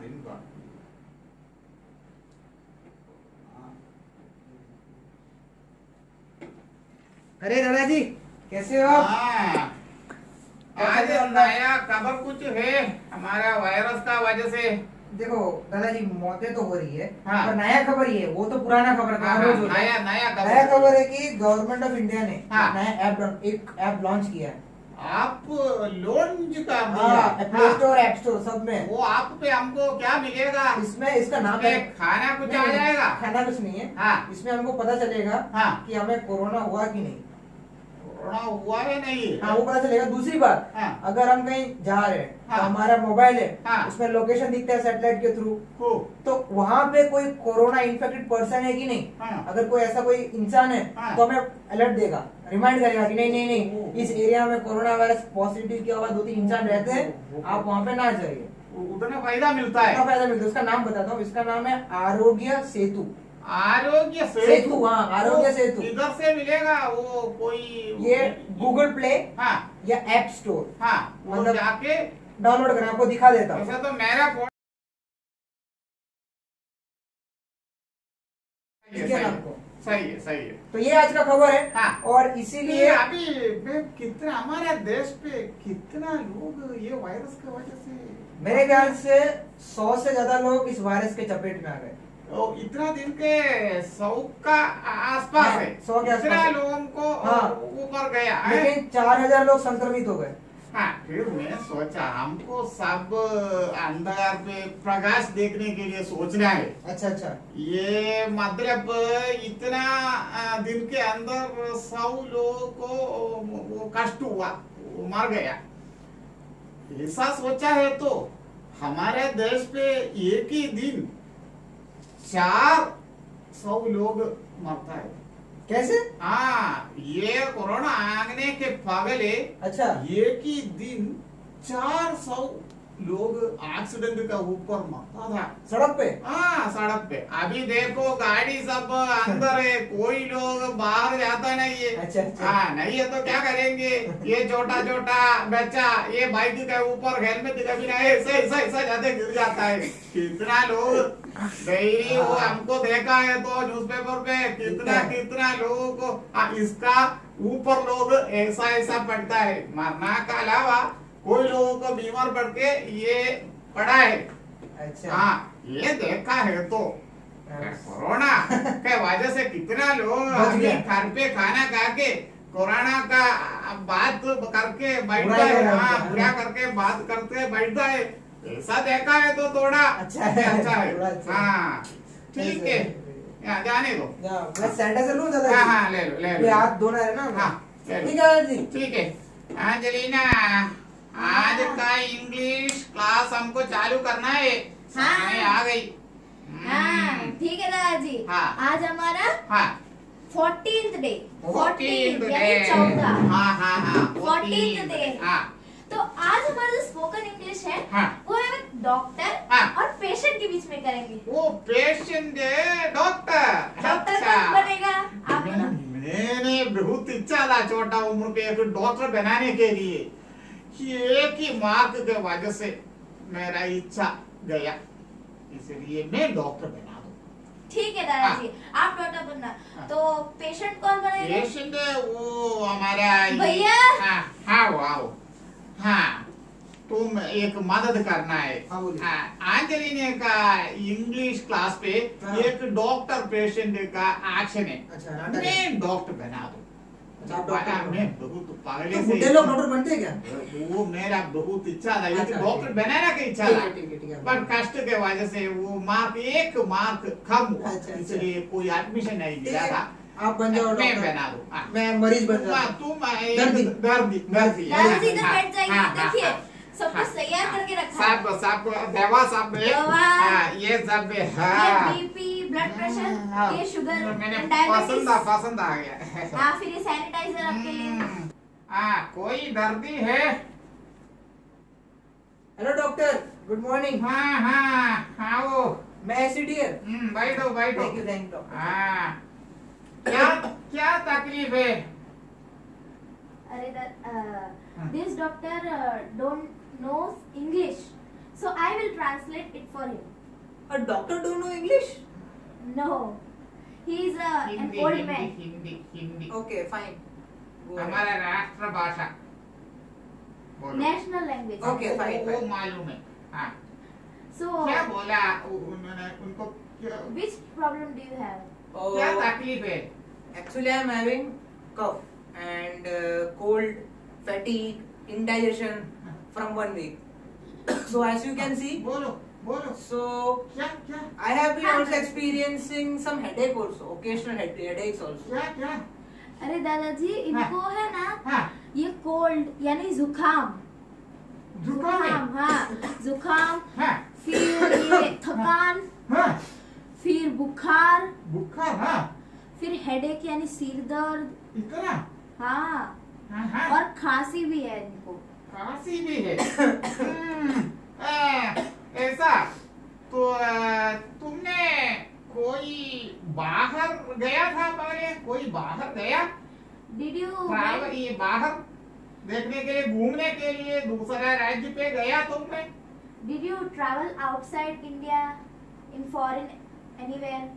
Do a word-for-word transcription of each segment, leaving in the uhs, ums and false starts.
इनका। अरे दादाजी कैसे हो आप? हाँ, आज नया खबर कुछ है हमारा वायरस का वजह से। देखो दादाजी मौतें तो हो रही है, हाँ। पर नया खबर ये है, वो तो पुराना खबर था। हाँ, रोज होता है। नया नया खबर नया खबर है कि गवर्नमेंट ऑफ इंडिया ने हाँ। नया ऐप एक ऐप लॉन्च किया है। आप लॉन्च कर हाँ, दिया। प्ले स्टोर ऐप स्टोर सब में। वो आप पे हमको क्या मिलेगा? इसमें इसका नाम है इसमें खाना कुछ नहीं, आ जाएगा? खाना कुछ नहीं है। हाँ। इसमें हमको पता चलेगा हाँ। कि हमें कोरोना हुआ कि नहीं। कोरोना हुआ है नहीं? हाँ, वो पता चलेगा। दूसरी बात, हाँ। अगर हम कहीं जा रहे हैं हाँ। तो हमारा मोबाइल है, हाँ। उसमें लोकेशन दिखता है सैटेलाइट के थ्रू, हो। तो वहाँ पे कोई कोरोना इन्फेक्टेड पर्सन है कि नहीं। हाँ। अगर कोई ऐसा कोई इंसान है हाँ। तो हमें अलर्ट देगा, रिमाइंड करेगा कि नहीं नहीं नहीं ओ, इस एरिया में कोरोना वायरस पॉजिटिव के बाद दो तीन इंसान रहते हैं, आप वहाँ पे ना जाइए। उतना फायदा मिलता है। इतना फायदा मिलता है। उसका नाम बताता हूँ, इसका नाम है आरोग्य सेतु। आरोग्य सेतु। सेतु, हाँ, आरोग्य सेतु। किधर से मिलेगा वो? कोई ये गूगल प्ले हाँ या ऐप स्टोर, हाँ वो मतलब जाके डाउनलोड करना, आपको दिखा देता हूँ। ऐसा तो मेरा फोन ठीक है ना आपको? सही है सही है। तो ये आज का खबर है। हाँ। और ये इसीलिए अभी बे, कितना हमारे देश पे कितना लोग ये वायरस की वजह से, मेरे ख्याल से सौ से ज्यादा लोग इस वायरस के चपेट में आ गए। तो इतना दिन के सौ का आसपास हाँ, है। सौ के आसपास इतना है। लोगों को हाँ। ऊपर गया है। लेकिन चार हजार लोग संक्रमित हो गए। हाँ, फिर मैं सोचा हमको सब अंधकार पे प्रकाश देखने के लिए सोचना है। अच्छा अच्छा। ये मतलब इतना आ, दिन के अंदर सौ लोगों को वो कष्ट हुआ, वो मर गया, ऐसा सोचा है तो हमारे देश पे एक ही दिन चार सौ लोग मरता है। कैसे? हाँ, ये कोरोना आने के पहले अच्छा। एक ही दिन चार सौ लोग एक्सीडेंट का ऊपर मरता था सड़क पे। हाँ, सड़क पे। अभी देखो गाड़ी सब अंदर है, कोई लोग बाहर जाता नहीं है। अच्छा अच्छा। हाँ, नहीं है तो क्या करेंगे? ये छोटा छोटा बच्चा ये बाइक के ऊपर हेलमेट कभी नहीं, ऐसा ऐसा ऐसा जाते गिर जाता है। कितना लोग डेली वो हमको देखा है तो न्यूज़पेपर पे कितना कितना लोगों को हाँ, इसका ऊपर लोग ऐसा ऐसा पड़ता है। मरना का अलावा कोई लोगों को बीमार पड़ के ये पड़ा है। अच्छा। हाँ, ये देखा है तो कोरोना के वजह से कितना लोग अभी घर पे खाना खा के कोरोना का बात करके बैठता है। हाँ, बुरा करके बात करते बैठता है। ऐसा देखा है तो थोड़ा अच्छा है, अच्छा है। अच्छा। हाँ, ठीक है, यहाँ जाने दो। मैं सैनिटाइजर लूं दादा? हाँ हाँ, ले लो ले लो। ये हाथ धोना है ना? हाँ, ले लो। ठीक है दादाजी। ठीक है। अंजलिना, आज का इंग्लिश क्लास हमको चालू करना है। हाँ। समय आ गई। हाँ, ठीक है दादाजी। हाँ। आज हमारा हाँ, फोर्टीन्थ डे। फोर्टीन यानी चौदह। हाँ हाँ हाँ, फोर्टीन्थ डे। हाँ तो आज हमारा जो स्पोकन इंग्लिश है हाँ। वो हम डॉक्टर हाँ। और पेशेंट के बीच में करेंगे। वो पेशेंट है डॉक्टर। डॉक्टर कौन बनेगा आप मैंने बताओ। मैंने बहुत इच्छा था छोटा उम्र पे एक डॉक्टर बनाने के लिए, एक ही मार्क के वजह से मेरा इच्छा गया, इसलिए मैं डॉक्टर बना दूं। ठीक है दादाजी, आप डॉक्टर बनना। हाँ। तो पेशेंट कौन बनेगा? पेशेंट वो हमारा भैया। हाँ हाँ वो आओ। हाँ, तुम एक मदद करना है। हाँ, बोलिए। हाँ, अंजलिनी का इंग्लिश क्लास पे हाँ। एक डॉक्टर पेशेंट का एक्शन है। अच्छा, नाटक है। मैं डॉक्टर बना दूं। अच्छा, आप डॉक्टर बनो। मैं बहुत पहले तो से बुढ़े लोग डॉक्टर बनते हैं क्या? वो मेरा बहुत इच्छा था, ये अच्छा, डॉक्टर ठीक। बनाने की इच्छा ठीक था, है, ठीक है, ठीक है। पर कष्ट के वजह से वो मार्क एक मार्क कम हुआ, अच्छा, अच्छा। इसलिए कोई एडमिशन नहीं ठीक मिला है, था। आप बन जाओ मैं डॉक्टर। बना दूं। हाँ। मैं मरीज बन तुम जाऊँ। तुम दर्दी। दर्दी दर्दी दर्दी दादाजी इधर हाँ, बैठ जाइए। हाँ, हाँ, देखिए हाँ। सब कुछ तैयार करके रखा है। सब सब दवा सब है। दवा। हाँ, ये सब है। हाँ। ये बीपी, ब्लड प्रेशर, हाँ, ये शुगर, मैंने डायबिटीज। पसंद आ पसंद आ गया। हाँ, फिर ये सैनिटाइजर आपके लिए। हम्म, हाँ, कोई दर्दी है? Hello doctor, good morning. हाँ हाँ आओ। मैं एसीडीयर। हम्म, बैठो बैठो। Thank you thank you doctor. हाँ, क्या क्या तकलीफ है? अरे this doctor don't knows English, so I will translate it for him. A doctor don't know English? No, he is a an Hindi old Hindi man. Hindi Hindi Okay, fine. Go ahead. हमारा राष्ट्र भाषा बोलो। National language. Okay, वो- fine, वो fine. मालूम है हाँ So, क्या बोला उ- उन्होंने उनको क्या which problem do you have? क्या Oh, तकलीफ है actually, I'm having cough and uh, cold, fatigue, indigestion from one week. So as you can see, बोलो बोलो so क्या क्या I have been also experiencing some headache also, occasional head headaches also. क्या क्या अरे दादाजी इनको है ना हाँ ये कोल्ड यानी जुकाम जुकाम है हाँ जुकाम हाँ फिर ये थकान हाँ फिर बुखार बुखार हाँ फिर हेडेक यानी सिर दर्द इतना हाँ हाँ हाँ और खांसी भी है इनको खांसी भी है हम्म, आ, ऐसा तो आ, तुमने कोई बाहर गया था पहले कोई बाहर गया डिड यू ट्रैवल ये बाहर देखने के लिए घूमने के लिए दूसरा राज्य पे गया तुमने did you travel outside India in foreign anywhere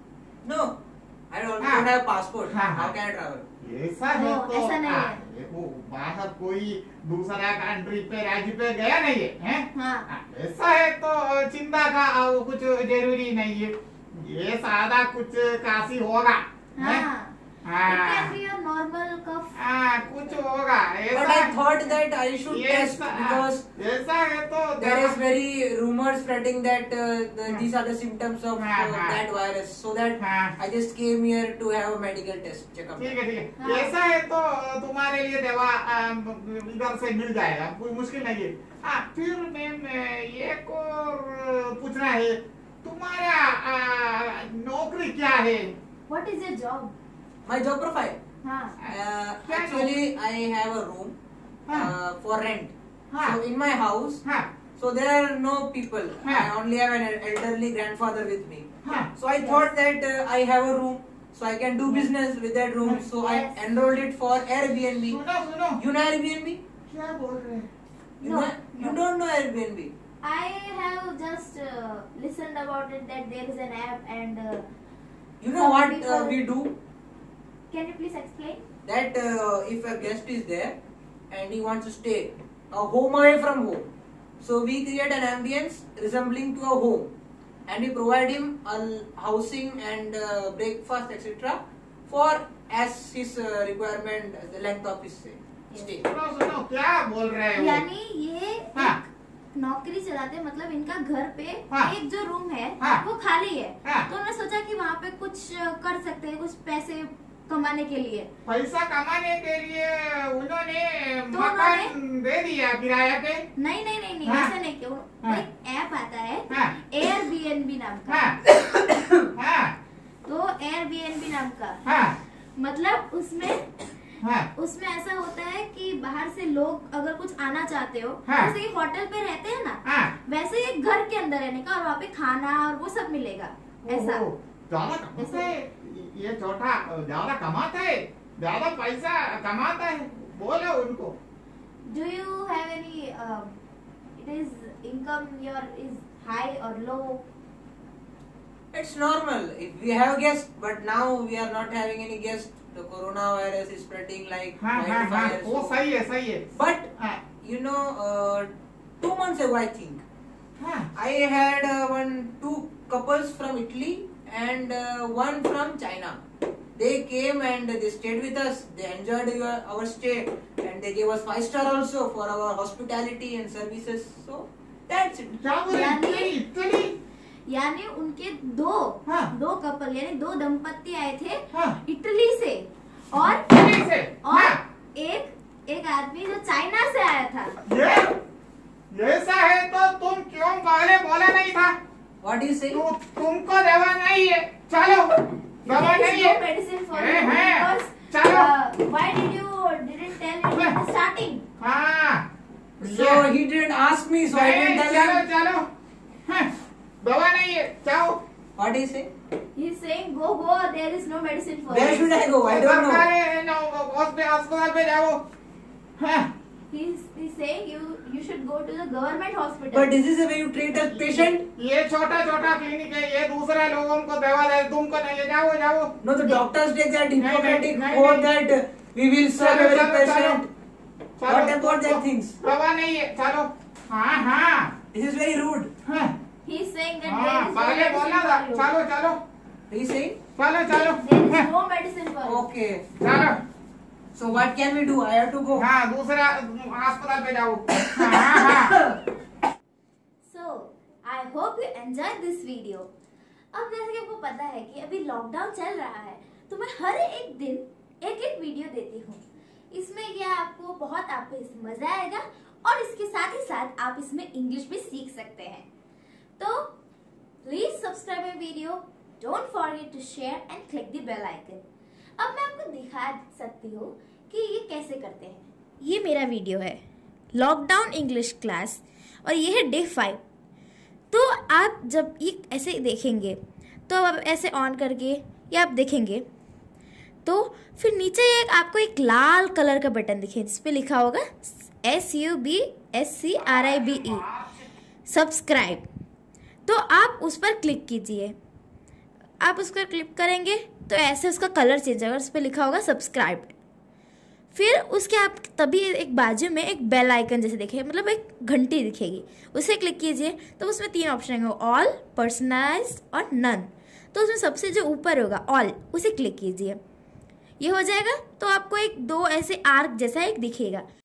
No, I don't, हाँ. don't have passport. हाँ, How हाँ. can I travel? ऐसा है No, तो ऐसा नहीं हाँ, है। ये वो बाहर कोई दूसरा कंट्री पे राज्य पे गया नहीं है हैं? हाँ हाँ, ऐसा है तो चिंता का आ, कुछ जरूरी नहीं है ये सादा कुछ काशी होगा हैं? हाँ It हाँ can be a normal cough. हाँ कुछ होगा But ऐसा I thought that I should ये test ऐसा- because ऐसा है तो there is very rumor spreading that uh, the, हाँ. these are the symptoms of uh, हाँ, हाँ. that virus. So that हाँ. I just came here to have a medical test checkup. ठीक है ठीक है हाँ. ऐसा है तो तुम्हारे लिए दवा अम, इधर से मिल जाएगा कोई मुश्किल नहीं है हाँ फिर मैम एक और पूछना है तुम्हारा आ, नौकरी क्या है What is your job? My job profile. हाँ Uh, क्या actually, I have a room हाँ. uh, for rent. हाँ. So in my house, हाँ so there are no people. हाँ. I only have an elderly grandfather with me. हाँ So I thought that uh, I have a room, so I can do business with that room. So Yes. I enrolled it for Airbnb. सुनो सुनो You know Airbnb? क्या बोल रहे हैं You No, know, you no. don't know Airbnb. I have just uh, listened about it that there is an app and uh, You know Some what uh, people- we do? can you please explain? That uh, if a guest is there and he wants to stay a home away from home, so we create an ambience resembling to a home, and we provide him a l- housing and uh, breakfast et cetera for as his uh, requirement, the length of his stay. Yes. stay. सुनो सुनो क्या बोल रहे हो यानी ये हाँ. एक नौकरी चलाते मतलब इनका घर पे हाँ. एक जो रूम है हाँ. वो खाली है हाँ. तो उन्होंने सोचा कि वहाँ पे कुछ कर सकते हैं कुछ पैसे कमाने के लिए पैसा कमाने के लिए उन्होंने तो मकान दे दिया किराया पे नहीं नहीं नहीं नहीं हाँ. ऐसा नहीं क्यों हाँ. एक ऐप आता है हाँ एयरबीएनबी नाम का हाँ हाँ तो एयरबीएनबी नाम का हाँ मतलब उसमें हाँ उसमें ऐसा होता है कि बाहर से लोग अगर कुछ आना चाहते हो हाँ. जैसे कि होटल पे रहते हैं ना हाँ वैसे ही एक घर के अंदर रहने का और वहाँ पे खाना और वो सब मिलेगा ऐसा ओहो, ज्यादा कमाता है ये छोटा ज्यादा कमाता है ज्यादा पैसा कमाता है बोलो उनको do you have any it is income your is high और low It's normal if we have guests, but now we are not having any guests. The coronavirus is spreading like हाँ हाँ हाँ wildfire. वो so- सही है सही है But हाँ you know, uh, two months ago, I think, हाँ I had uh, one two couples from Italy and uh, one from China. They came and they stayed with us. They enjoyed your, our stay and they gave us five star also for our hospitality and services. So that's it. क्या बोले यानी- इतनी इतनी यानी उनके दो हाँ. दो कपल यानी दो दंपत्ति आए थे हाँ इटली से और इतनी से और हाँ एक एक आदमी जो चाइना से आया था ये ऐसा है तो तुम क्यों पहले बोला नहीं था What do you say? तु, तुमको दवा नहीं है चलो दवा नहीं है मेडिसिन फॉर है, है, बिकॉज चलो why did you didn't tell me in starting हाँ So he didn't ask me, so I नहीं, didn't tell चलो him. चलो हाँ, दवा नहीं है जाओ What do you say? He is saying go go there is no medicine for Where should I go? I don't know. सरकारी no, hospital अस्पताल पे जाओ हाँ He's, he's saying you you should go to the government hospital. But this is the way you treat a patient. ये छोटा छोटा clinic है, ये दूसरे लोगों को दवा दे, तुमको नहीं ले जाओ जाओ। No, the doctors take that नहीं, Hippocratic नहीं, oath नहीं। that we will serve चलो, every चलो, patient. चलो, What about that तुमको things? दवा नहीं है, चलो। हाँ हाँ This is very rude. हाँ He's saying that हाँ, there is no पहले बोलना था, medicine for you. चलो चलो Are you saying? चलो चलो There is no medicine for you. Okay. चलो। So what can we do? I have to go. हाँ दूसरा अस्पताल पे जाओ। हाँ हाँ So, I hope you enjoyed this video. अब जैसे कि आपको पता है कि अभी लॉकडाउन चल रहा है, तो मैं हर एक दिन एक एक वीडियो देती हूँ। इसमें क्या आपको बहुत आपको इसमें मजा आएगा और इसके साथ ही साथ आप इसमें इंग्लिश भी सीख सकते हैं। तो please subscribe my video, don't forget to share and click the bell icon. अब मैं आपको दिखा सकती हूँ कि ये कैसे करते हैं। ये मेरा वीडियो है लॉकडाउन इंग्लिश क्लास और ये है डे फाइव। तो आप जब ये ऐसे देखेंगे तो आप ऐसे ऑन करके ये आप देखेंगे तो फिर नीचे एक आपको एक लाल कलर का बटन दिखे जिस पे लिखा होगा S U B S C R I B E subscribe. तो आप उस पर क्लिक कीजिए। आप उस पर क्लिक करेंगे तो ऐसे उसका कलर चेंज होगा, उस पर लिखा होगा सब्सक्राइब्ड। फिर उसके आप तभी एक बाजू में एक बेल आइकन जैसे दिखेगा, मतलब एक घंटी दिखेगी, उसे क्लिक कीजिए तो उसमें तीन ऑप्शन होंगे, ऑल, पर्सनलाइज्ड और नन। तो उसमें सबसे जो ऊपर होगा ऑल, उसे क्लिक कीजिए। ये हो जाएगा तो आपको एक दो ऐसे आर्क जैसा एक दिखेगा।